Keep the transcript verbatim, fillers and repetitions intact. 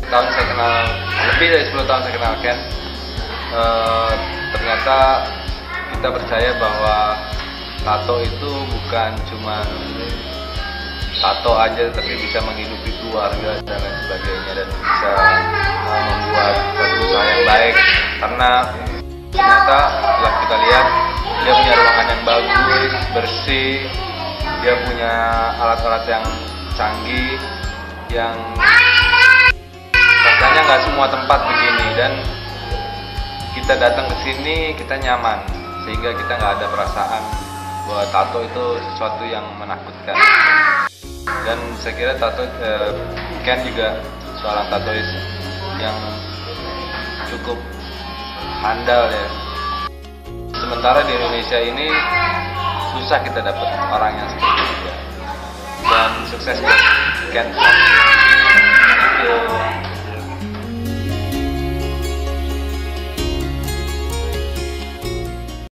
tahun saya kenal, lebih dari sepuluh tahun saya kenal Ken, uh, ternyata kita percaya bahwa tato itu bukan cuma tato aja, tapi bisa menghidupi keluarga dan lain sebagainya, dan bisa uh, membuat suatu usaha yang baik. Karena ternyata setelah kita lihat, dia punya ruangan yang bagus, bersih, dia punya alat-alat yang canggih, yang rasanya nggak semua tempat begini, dan kita datang ke sini kita nyaman, sehingga kita nggak ada perasaan bahwa tato itu sesuatu yang menakutkan. Dan saya kira tato eh, Ken juga seorang tatois yang cukup handal ya. Sementara di Indonesia ini susah kita dapat orang yang seperti dia. Dan sukses buat Ken.